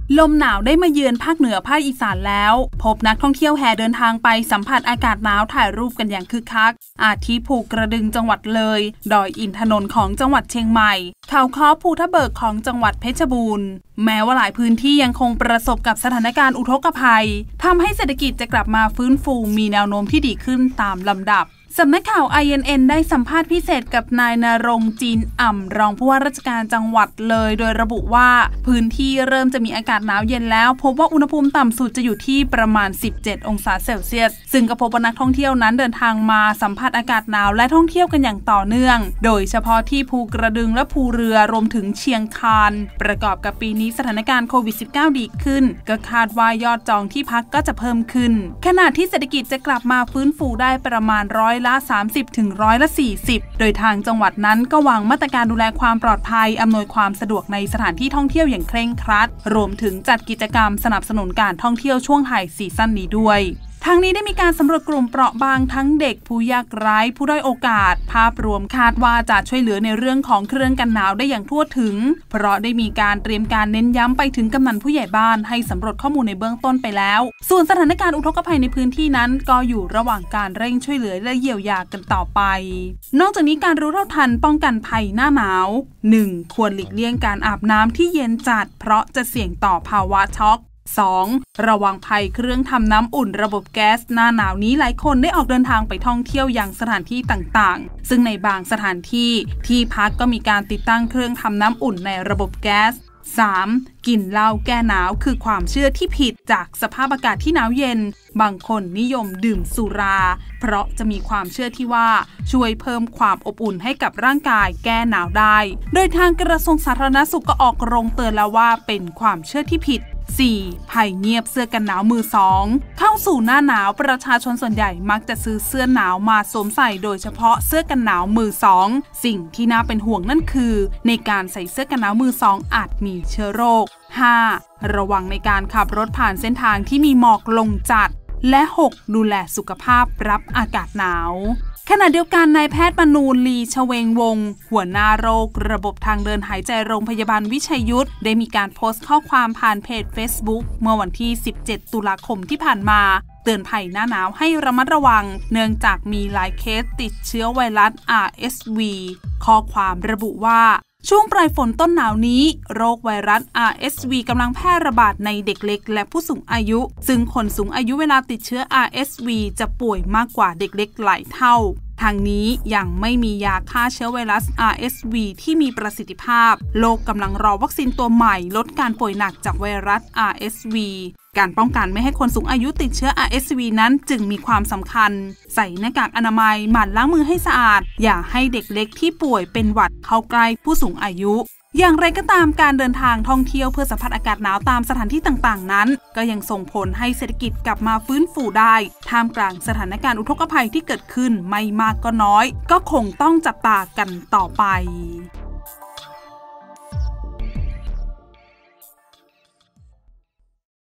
ลมหนาวได้มาเยือนภาคเหนือภาคอีสานแล้วพบนักท่องเที่ยวแห่เดินทางไปสัมผัสอากาศหนาวถ่ายรูปกันอย่างคึกคักอาทิภูกระดึงจังหวัดเลยดอยอินทนนท์ของจังหวัดเชียงใหม่เขาค้อภูทับเบิกของจังหวัดเพชรบูรณ์แม้ว่าหลายพื้นที่ยังคงประสบกับสถานการณ์อุทกภัยทำให้เศรษฐกิจจะกลับมาฟื้นฟูมีแนวโน้มที่ดีขึ้นตามลำดับสำนักข่าว INN ได้สัมภาษณ์พิเศษกับนายณรงค์จีนอ่ำรองผู้ว่าราชการจังหวัดเลยโดยระบุว่าพื้นที่เริ่มจะมีอากาศหนาวเย็นแล้วพบว่าอุณหภูมิต่ำสุดจะอยู่ที่ประมาณ17องศาเซลเซียสซึ่งก็พบว่านักท่องเที่ยวนั้นเดินทางมาสัมผัสอากาศหนาวและท่องเที่ยวกันอย่างต่อเนื่องโดยเฉพาะที่ภูกระดึงและภูเรือรวมถึงเชียงคานประกอบกับปีนี้สถานการณ์โควิด -19 ดีขึ้นก็คาดว่ายอดจองที่พักก็จะเพิ่มขึ้นขณะที่เศรษฐกิจจะกลับมาฟื้นฟูได้ประมาณ30 ถึง40%โดยทางจังหวัดนั้นก็วางมาตรการดูแลความปลอดภัยอำนวยความสะดวกในสถานที่ท่องเที่ยวอย่างเคร่งครัดรวมถึงจัดกิจกรรมสนับสนุนการท่องเที่ยวช่วงไฮซีซั่นนี้ด้วยทั้งนี้ได้มีการสำรวจกลุ่มเปราะบางทั้งเด็กผู้ยากไร้ผู้ด้อยโอกาสภาพรวมคาดว่าจะช่วยเหลือในเรื่องของเครื่องกันหนาวได้อย่างทั่วถึงเพราะได้มีการเตรียมการเน้นย้ำไปถึงกำนันผู้ใหญ่บ้านให้สำรวจข้อมูลในเบื้องต้นไปแล้วส่วนสถานการณ์อุทกภัยในพื้นที่นั้นก็อยู่ระหว่างการเร่งช่วยเหลือและเยียวยากันต่อไปนอกจากนี้การรู้เท่าทันป้องกันภัยหน้าหนาว 1. ควรหลีกเลี่ยงการอาบน้ำที่เย็นจัดเพราะจะเสี่ยงต่อภาวะช็อก 2. ระวังภัยเครื่องทำน้ำอุ่นระบบแก๊สหน้าหนาวนี้หลายคนได้ออกเดินทางไปท่องเที่ยวยังสถานที่ต่างๆซึ่งในบางสถานที่ที่พักก็มีการติดตั้งเครื่องทำน้ำอุ่นในระบบแก๊ส 3. กินเหล้าแก้หนาวคือความเชื่อที่ผิดจากสภาพอากาศที่หนาวเย็นบางคนนิยมดื่มสุราเพราะจะมีความเชื่อที่ว่าช่วยเพิ่มความอบอุ่นให้กับร่างกายแก้หนาวได้โดยทางกระทรวงสาธารณสุขก็ออกโรงเตือนแล้วว่าเป็นความเชื่อที่ผิด4. ภัยเงียบเสื้อกันหนาวมือสองเข้าสู่หน้าหนาวประชาชนส่วนใหญ่มักจะซื้อเสื้อหนาวมาสวมใส่โดยเฉพาะเสื้อกันหนาวมือสองสิ่งที่น่าเป็นห่วงนั่นคือในการใส่เสื้อกันหนาวมือสองอาจมีเชื้อโรค 5. ระวังในการขับรถผ่านเส้นทางที่มีหมอกลงจัดและ 6. ดูแลสุขภาพรับอากาศหนาวขณะเดียวกันนายแพทย์มนูลีชเวงวงศ์หัวหน้าโรคระบบทางเดินหายใจโรงพยาบาลวิชัยยุทธได้มีการโพสต์ข้อความผ่านเพจ Facebook เมื่อวันที่ 17 ตุลาคมที่ผ่านมาเตือนภัยหน้าหนาวให้ระมัดระวังเนื่องจากมีหลายเคสติดเชื้อไวรัส RSV ข้อความระบุว่าช่วงปลายฝนต้นหนาวนี้โรคไวรัส RSV กำลังแพร่ระบาดในเด็กเล็กและผู้สูงอายุซึ่งคนสูงอายุเวลาติดเชื้อ RSV จะป่วยมากกว่าเด็กเล็กหลายเท่าทางนี้ยังไม่มียาฆ่าเชื้อไวรัส RSV ที่มีประสิทธิภาพโลกกำลังรอวัคซีนตัวใหม่ลดการป่วยหนักจากไวรัส RSV การป้องกันไม่ให้คนสูงอายุติดเชื้อ RSV นั้นจึงมีความสำคัญใส่หน้ากากอนามัยหมั่นล้างมือให้สะอาดอย่าให้เด็กเล็กที่ป่วยเป็นหวัดเข้าใกล้ผู้สูงอายุอย่างไรก็ตามการเดินทางท่องเที่ยวเพื่อสัมผัสอากาศหนาวตามสถานที่ต่างๆนั้นก็ยังส่งผลให้เศรษฐกิจกลับมาฟื้นฟูได้ท่ามกลางสถานการณ์อุทกภัยที่เกิดขึ้นไม่มากก็น้อยก็คงต้องจับตากันต่อไป